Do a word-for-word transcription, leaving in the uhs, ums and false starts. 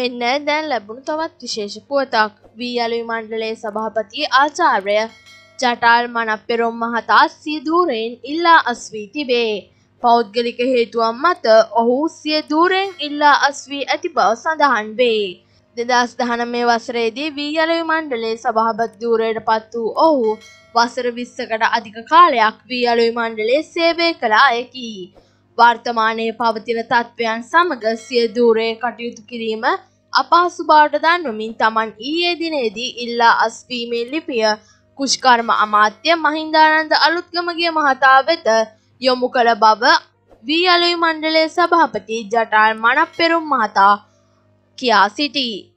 මෙන්න දැන් ලැබුණු තවත් විශේෂ පුවතක්. වී අලුයි මණ්ඩලයේ සභාපති ආචාර්ය ජටාල් මනප්පෙරොම් මහතා සිය ධූරයෙන් ඉල්ලා අස්වී තිබේ. පෞද්ගලික හේතුවක් මත ඔහු සිය ධූරයෙන් ඉල්ලා අස්වී ඇති බව සඳහන් වේ. දෙදහස් දහනවය වසරේදී වී අලුයි මණ්ඩලයේ සභාපති ධූරයට පත් වූ ඔහු වසර විස්සකට අධික කාලයක් වී අලුයි මණ්ඩලයේ සේවය කළ අයෙකි. වර්තමානයේ පවතින තත්ත්වයන් සමග සිය ධූරයේ කටයුතු කිරීම අපහසු බවට දන්වමින් තමන් ඊයේ දිනේදී ඉල්ලා අස්වීමේ ලිපිය කුෂ්කර්ම අමාත්‍ය මහින්දානන්ද අලුත්ගමගේ මහතා වෙත යොමු කළ බව වී අලුයි මණ්ඩලයේ සභාපති ජටාල් මනප්පෙරුම් මහතා කියා සිටී.